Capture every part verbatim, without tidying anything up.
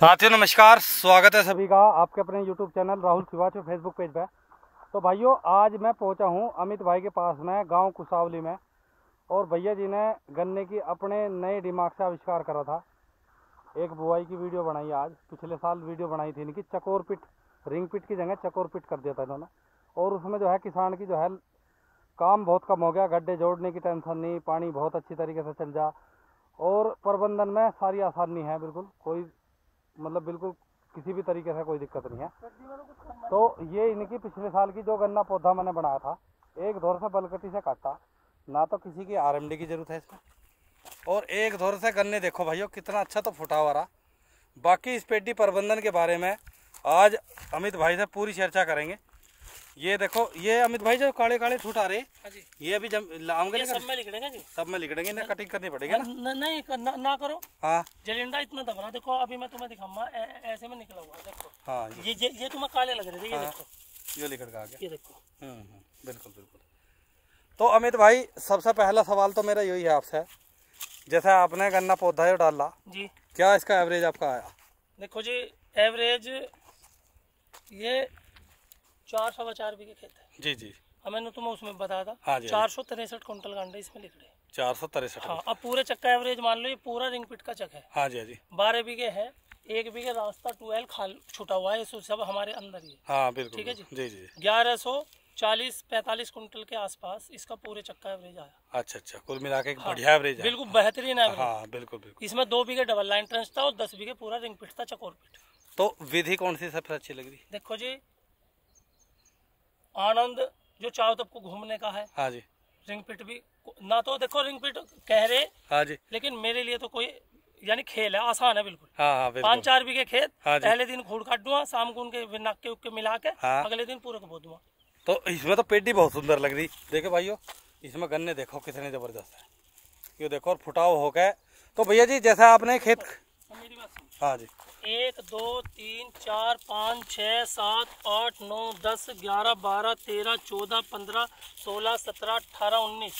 साथियों नमस्कार, स्वागत है सभी का आपके अपने YouTube channel Rahul Shivach Facebook page पे। तो भाइयों, आज मैं पहुंचा हूं अमित भाई के पास में गांव कुसावली में, और भैया जी ने गन्ने की अपने नए दिमाग से आविष्कार करा था। एक बुआई की वीडियो बनाई आज, पिछले साल वीडियो बनाई थी इनकी, चकोर पिट, रिंग पिट की जगह चकोर पिट कर दिया था इन्होंने। और उसमें जो है किसान की जो है काम बहुत कम हो गया, गड्ढे जोड़ने की टेंशन नहीं, पानी बहुत अच्छी तरीके से चल जा, और प्रबंधन में सारी आसानी है, बिल्कुल कोई मतलब बिल्कुल किसी भी तरीके से कोई दिक्कत नहीं है। तो ये इनकी पिछले साल की जो गन्ना पौधा मैंने बनाया था, एक दौर से बलकटी से काटा, ना तो किसी की आरएमडी की जरूरत है इसमें, और एक दौर से गन्ने देखो भाइयों कितना अच्छा तो फुटा हुआ रहा। बाकी इस पेटी प्रबंधन के बारे में आज अमित भाई से पूरी चर्चा करेंगे। ये देखो, ये अमित भाई जो काले काले ठूट आ रहे, ये अभी जम ये सब में लिखड़ेंगे जी, सब में लिखड़ेंगे ना, कटिंग करनी पड़ेगी ना। न, नहीं ना, ना करो। हाँ, जलिंडा इतना दबना। देखो अभी मैं तुम्हें दिखाऊंगा, ऐसे में निकला हुआ देखो। हाँ, ये ये, ये तुम्हें काले लग रहे थे, ये हाँ, देखो ये लिखड़ का आ गया, ये देखो। हम्म हम्म बिल्कुल बिल्कुल। तो अमित भाई, सबसे पहला सवाल तो मेरा यही है आपसे, जैसे आपने गन्ना पौधा जो डाला जी, क्या इसका एवरेज आपका आया? देखो जी, एवरेज ये चार सवा चार बीघे खेत है जी जी, अब मैंने तुम्हें उसमें बताया था। हाँ जी, चार सौ तिरसठ कुंटल गांडे इसमें लिख रहे, चार सौ तिरसठ। हाँ, अब पूरे चक्का एवरेज मान लो, ये पूरा रिंग पिट का चक है। हाँ जी, हाँ जी, बारह बीघे है, एक बीघे रास्ता ट्वेल्व खाल छुटा हुआ है, सब हमारे अंदर ही है। हाँ बिल्कुल, ठीक है जी, जी जी, ग्यारह सौ चालीस पैंतालीस कुंटल के आसपास इसका पूरे चक्का एवरेज आया। अच्छा अच्छा, कुल मिला के एक हाँ, बढ़िया एवरेज है, बिल्कुल बेहतरीन एवरेज। हाँ बिल्कुल बिल्कुल। इसमें दो बीघे डबल लाइन ट्रेंच था और दस बीघे पूरा रिंग पिट था, चकोर पिट। तो विधि कौन सी सबसे अच्छी लग रही? देखो जी, आनंद जो चाहो तब को घूमने का है। हाँ जी, रिंग पिट भी ना, तो देखो रिंग पिट कह रहे, हाँ जी, लेकिन मेरे लिए तो कोई यानी खेल है, आसान है बिल्कुल। हाँ हाँ बिल्कुल। पाँच चार बीघे खेत, हाँ जी, पहले दिन खूड़ काट दूंगा, शाम को उनके नाके उके मिला के, हाँ, अगले दिन पूरे को बो दूंगा। तो इसमें तो पेटी बहुत सुंदर लग रही। देखो भाइयों, इसमें गन्ने देखो कितने जबरदस्त है, ये देखो, और फुटाव हो गए। तो भैया जी, जैसा आपने खेत, मेरी बात सुन, हाँ जी, एक दो तीन चार पाँच छः सात आठ नौ दस ग्यारह बारह तेरह चौदह पंद्रह सोलह सत्रह अठारह उन्नीस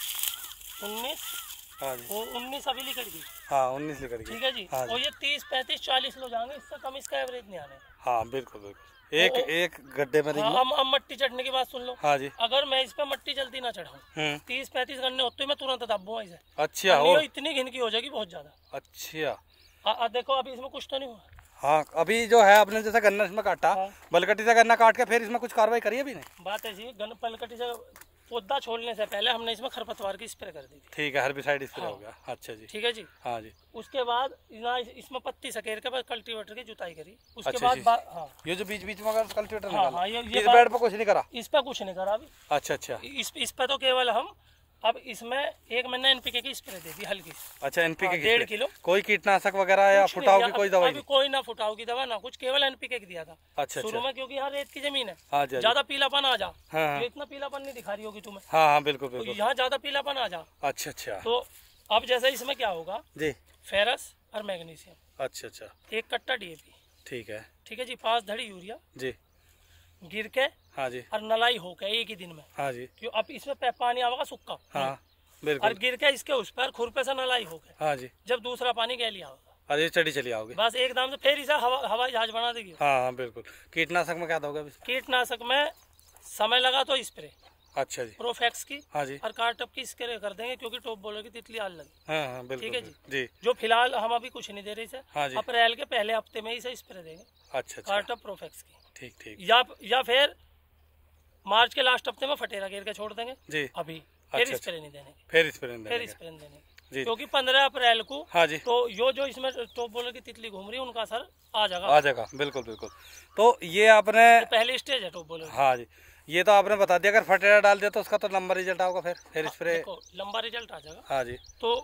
उन्नीस हाँ जी, वो उन्नीस अभी लिख दी। हाँ उन्नीस लिख दी, ठीक है जी, हाँ और ये तीस पैंतीस चालीस लो जाएंगे, इससे कम इसका एवरेज नहीं आने। हाँ बिल्कुल बिल्कुल, एक एक गड्ढे में। हाँ, अब अब मट्टी चढ़ने की बात सुन लो। हाँ जी, अगर मैं इस पे मट्टी जल्दी ना चढ़ाऊं, तीस पैंतीस गन्ने होते मैं तुरंत दाबूंगा इसे। अच्छा, और इतनी घिनकी हो जाएगी बहुत ज्यादा। अच्छा, आ, आ, देखो अभी इसमें कुछ तो नहीं हुआ। हाँ, अभी जो है आपने जैसे गन्ना इसमें काटा, हाँ, बलकटी से गन्ना काट के फिर इसमें कुछ कार्रवाई करी अभी नहीं? बात ऐसी है, गन पलकटी से पौधा छोड़ने से पहले हमने इसमें खरपतवार की स्प्रे कर दी थी। ठीक है, हर्बिसाइड स्प्रे हाँ, हो गया। अच्छा जी, ठीक है जी, हाँ जी। उसके बाद ना इसमें पत्ती सकेर के बाद कल्टीवेटर की जुताई करी। उसके अच्छा बाद जी, हाँ, ये जो बीच बीच में अगर कल्टीवेटर हाँ, निकाला, हाँ, ये, ये इस बेड पे कुछ नहीं करा? इस पे कुछ नहीं करा अभी। अच्छा अच्छा, इस इस पे तो केवल हम अब इसमें एक महीना एनपीके की स्प्रे दे दी हल्की। अच्छा, एनपीके की डेढ़ किलो। कोई कीटनाशक वगैरह या फुटाव की कोई दवाई? अभी कोई ना फुटाव की दवा ना कुछ, केवल एनपीके की दिया था। अच्छा शुरू में, क्योंकि यहाँ रेत की जमीन है, हाँ जी, ज्यादा पीलापन आ जा। हाँ, ये इतना पीलापन नहीं दिखा रही होगी तुम्हें। हाँ हाँ बिल्कुल तो बिल्कुल, यहाँ ज्यादा पीलापन आ जा। अच्छा अच्छा, तो अब जैसे इसमें क्या होगा जी, फेरस और मैग्नीशियम, अच्छा अच्छा, एक कट्टा डीएपी, ठीक है, ठीक है जी, पांच धड़ी यूरिया जी, गिर के, हाँ जी, और नलाई हो के एक ही दिन में। हाँ जी, क्यों, अब इसमें पानी आवेगा सूखा, हाँ और बिल्कुल, गिर के इसके उस पर खुरपे से नलाई हो गए। हाँ जी, जब दूसरा पानी गैली आवेगा, अरे चढ़ी चली आओगे बस एकदम से फिर इसे हवा हवाई जहाज बना देगी। हाँ हाँ बिल्कुल। कीटनाशक में क्या दोगे अभी? कीटनाशक में समय लगा तो स्प्रे अच्छा जी, प्रोफेक्स की, हाँ जी, और कारटप की स्प्रे कर देंगे, क्योंकि टॉप बॉलर की तितली आल लगी। हाँ हाँ बिल्कुल, ठीक है जी, जी, जो फिलहाल हम अभी कुछ नहीं दे रहे इसे, हाँ जी, अप्रैल के पहले हफ्ते में इसे स्प्रे देंगे, अच्छा अच्छा, कारटप प्रोफेक्स की। ठीक ठीक, या या फिर मार्च के लास्ट हफ्ते में फटेरा घेर के छोड़ देंगे जी, अभी, फिर अच्छा, स्प्रे नहीं देने की, फिर स्प्रे फिर स्प्रे नहीं देने की, जी, क्योंकि पंद्रह अप्रैल को, हाँ जी, तो यो जो इसमें टॉप बॉलर की तितली घूम रही है उनका असर आ जाएगा, आ जाएगा, बिल्कुल बिल्कुल। तो ये आपने, तो पहली स्टेज है टॉप बॉलर। हाँ जी, ये तो आपने बता दिया, अगर फटेरा डाल दिया तो उसका तो लंबा रिजल्ट आओगा, फिर फिर स्प्रे, देखो लंबा रिजल्ट आ जाएगा। हाँ जी, तो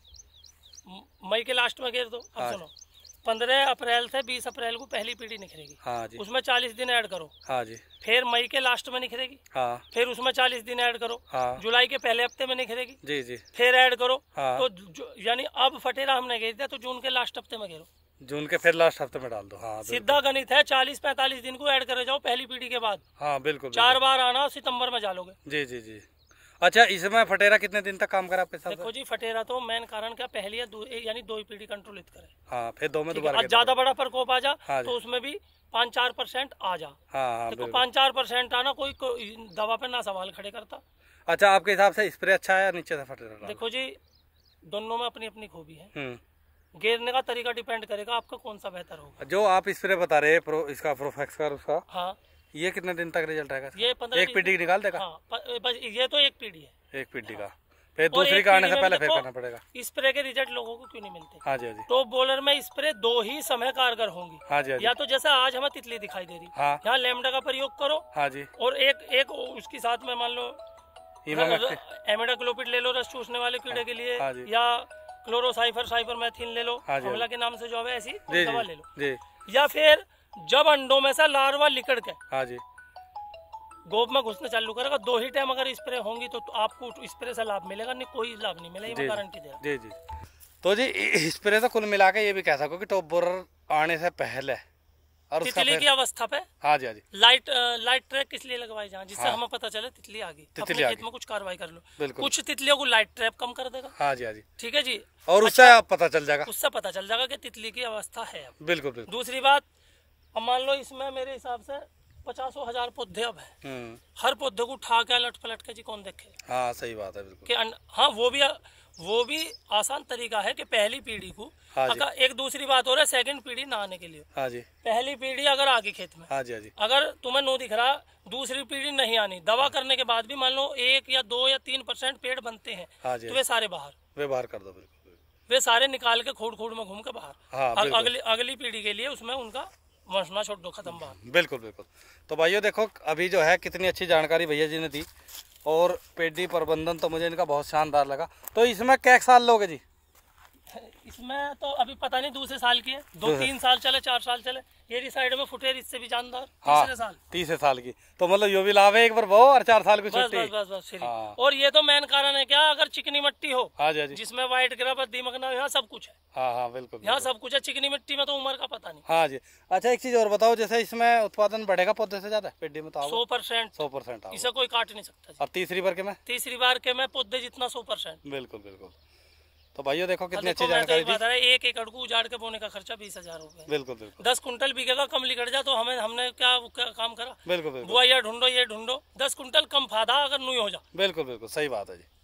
मई के लास्ट में घेर दो। अब हाँ, सुनो, पंद्रह अप्रैल से बीस अप्रैल को पहली पीढ़ी निखरेगी, हाँ जी, उसमें चालीस दिन ऐड करो, हाँ जी, फिर मई के लास्ट में निखरेगी, हाँ, फिर उसमें चालीस दिन ऐड करो, हाँ, जुलाई के पहले हफ्ते में निखरेगी, जी जी, फिर ऐड करो, हाँ, तो यानी अब फटेरा हमने घेर दिया तो जून के लास्ट हफ्ते में घेरो, जून के फिर लास्ट हफ्ते में डाल दो, हाँ सीधा गणित है, चालीस पैंतालीस दिन को ऐड करे जाओ पहली पीढ़ी के बाद, हाँ बिल्कुल, चार बार आना, सितंबर में डालोगे। जी जी जी, अच्छा, इसमें फटेरा कितने दिन तक काम करा आपके साथ? देखो जी, फटेरा तो मेन कारण क्या, पहली या दो, यानी दो ही पीढ़ी कंट्रोलित करे। हाँ, फिर दो में दोबारा ज्यादा बड़ा प्रकोप आ जा हाँ तो उसमें भी पाँच चार परसेंट आ जा। हाँ हाँ, देखो पाँच चार परसेंट आना कोई, कोई दवा पे ना सवाल खड़े करता। अच्छा, आपके हिसाब से स्प्रे अच्छा है या नीचे से फटेरा? देखो जी, दोनों में अपनी अपनी खूबी है। हम्म घेरने का तरीका डिपेंड करेगा आपका कौन सा बेहतर होगा। जो आप स्प्रे बता रहे हैं प्रो, इसका प्रोफेक्स का उसका, हाँ, ये कितने दिन तक रिजल्ट आएगा? ये पंद्रह एक पीढ़ी निकाल देगा? हाँ, बस ये तो एक पीढ़ी है, एक पीढ़ी का। फिर दूसरी का आने से पहले फिर करना पड़ेगा। स्प्रे के रिजल्ट लोगों को क्यों नहीं मिलते? हाँ जी, हाँ जी। टॉप बॉलर में स्प्रे दो ही समय कारगर होंगी। हाँ जी, हाँ जी। या तो जैसा आज हमें तितली दिखाई दे रही, हाँ, यहाँ लैम्डा का प्रयोग करो। हाँ जी। और एक एक उसके साथ में मान लो एमिडाक्लोपिड ले लो, रस चूसने वाले कीड़े के लिए, या क्लोरोसाइफर साइपरमेथ्रिन ले लो, हमला के नाम से जो है ऐसी दवा ले लो। या फिर जब अंडों में से लार्वा लिकड़ के हाँ जी गोब में घुसने चालू करेगा, दो ही टाइम अगर स्प्रे होंगी तो, तो आपको स्प्रे से लाभ मिलेगा, नहीं कोई लाभ नहीं मिलेगा, ये गारंटी दे रहा हूं। जी जी। तो जी स्प्रे तो कुल मिला के ये भी कह सको कि टॉप बोरर आने से पहले और तितली की अवस्था पे हाँ जी हाँ जी लाइट लाइट ट्रैप किस लिए लगवाई जाए, जिससे हमें पता चले तितली आ गई, अपने खेत में कुछ कार्रवाई कर लो। कुछ तितलियों को लाइट ट्रैप कम कर देगा। हाँ जी हाँ जी, ठीक है जी। और उससे पता चल जाएगा, उससे पता चल जाएगा कि तितली की अवस्था है। बिल्कुल बिल्कुल। दूसरी बात, अब मान लो इसमें मेरे हिसाब से पचासों हजार पौधे अब है, हर पौधे को उठा के लट पलट के जी कौन देखे? हाँ सही बात है, बिल्कुल। कि हाँ, वो भी वो भी आसान तरीका है कि पहली पीढ़ी को, हाँ अगर एक दूसरी बात हो रहा है सेकंड पीढ़ी ना आने के लिए। हाँ जी। पहली पीढ़ी अगर आ गई खेत में, हाँ जी हाँ जी, अगर तुम्हें नो दिख रहा, दूसरी पीढ़ी नहीं आनी, दवा करने के बाद भी मान लो एक या दो या तीन परसेंट पेड़ बनते हैं, हाँ जी, तो वे सारे बाहर वे बाहर कर दो, बिल्कुल। वे सारे निकाल के खोड़ खोड़ में घूम के बाहर, हाँ, अगली अगली पीढ़ी के लिए उसमें उनका वंशना छोड़ दो, खत्म बात। बिल्कुल बिल्कुल। तो भाइयों देखो, अभी जो है कितनी अच्छी जानकारी भैया जी ने दी, और पेडी प्रबंधन तो मुझे इनका बहुत शानदार लगा। तो इसमें क्या साल लोगे जी? इसमें तो अभी पता नहीं, दूसरे साल की है, दो तीन साल चले, चार साल चले। ये साइड में फुटेर इससे भी जानदार, तीसरे हाँ, साल तीसरे साल की, तो मतलब यो भी लाभ है एक बार वो, और चार साल की छुट्टी। बस बस बस, हाँ। और ये तो मेन कारण है क्या, अगर चिकनी मिट्टी हो, हाँ जी, हाँ जी, जिसमें व्हाइट ग्राफ दीमक ना हो, यहाँ सब कुछ है। हाँ हाँ बिल्कुल, यहाँ सब कुछ है। चिकनी मिट्टी में तो उम्र का पता नहीं। हाँ जी। अच्छा, एक चीज और बताओ, जैसे इसमें उत्पादन बढ़ेगा पौधे से ज्यादा पेडी में? तो सौ परसेंट सौ परसेंट इसे कोई काट नहीं सकता। अब तीसरी बार के में तीसरी बार के में पौधे जितना सौ परसेंट। बिल्कुल बिल्कुल। तो भाइयों देखो कितनी अच्छी तो जानकारी एक, दी। एक एकड़ को उजाड़ के बोने का खर्चा बीस हजार रुपए। बिल्कुल बिल्कुल। दस कुंटल बिकेगा, कम लिकड़ जा तो हमें हमने क्या, क्या काम करा? बिल्कुल बिल्कुल। बुआ ये ढूंढो ये ढूंढो, दस कुंटल कम फायदा अगर नहीं हो जा। बिल्कुल बिल्कुल, सही बात है जी।